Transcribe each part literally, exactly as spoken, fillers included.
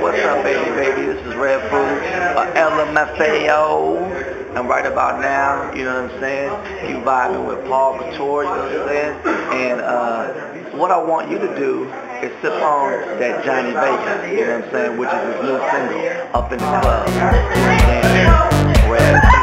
What's up, baby, baby? This is Red Foo, uh, L M F A O, and right about now, you know what I'm saying, you vibing with Paul Couture, you know what I'm saying, and uh, what I want you to do is sip on that Johnny Vegas, you know what I'm saying, which is his new single, Up in the Club, and Red Foo.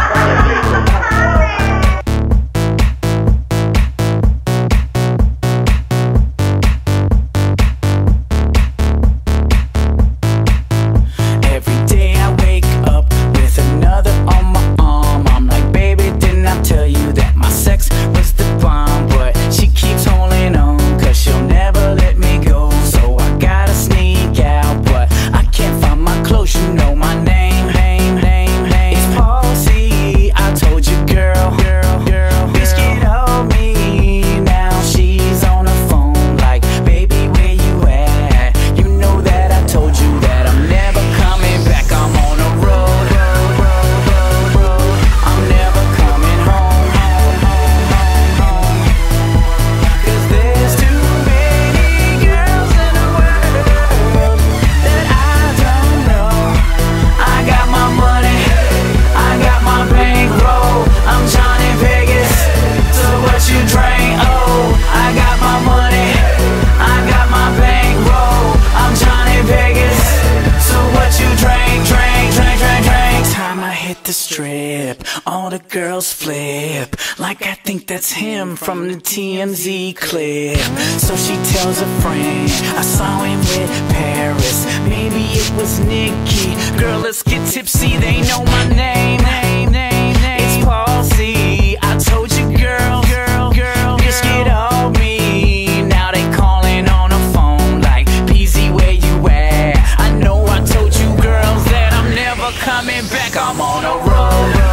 Strip, all the girls flip like I think that's him from the T M Z clip. So she tells a friend, I saw him with Paris, maybe it was Nikki. Girl, let's get tipsy, they know my name, name, name, name. It's Paul C. I told you, girl, girl, girl, bitch, get off me. Now they calling on the phone like, P Z, where you at? I know I told you girls that I'm never coming back. I'm on a road.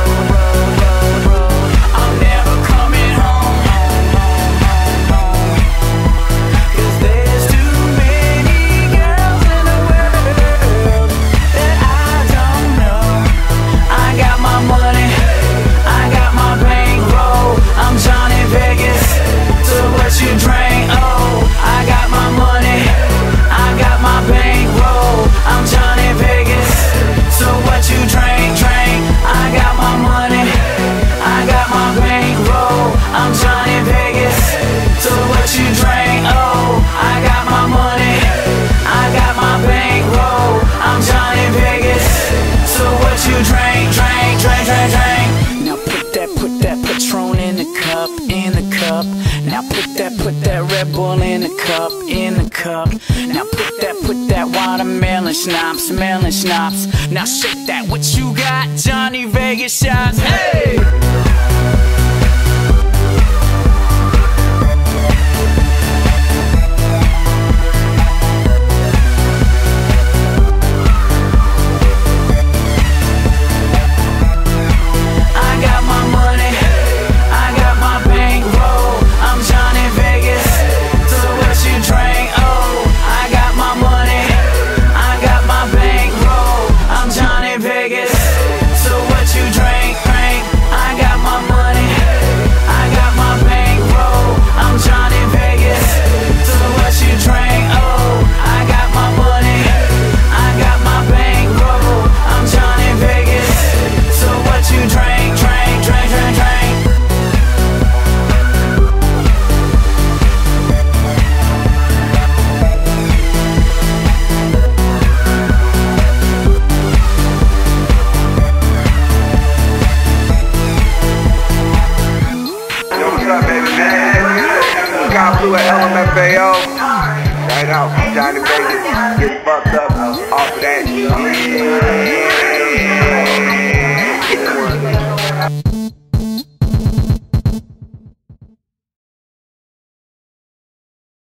Now put that, put that Red Bull in the cup, in the cup. Now put that, put that watermelon schnapps, melon schnapps. Now shake that, what you got? Johnny Vegas shots, hey! Foo Sky Blu at L M F A O. Right out, Johnny Vegas. Get fucked up off of that shit.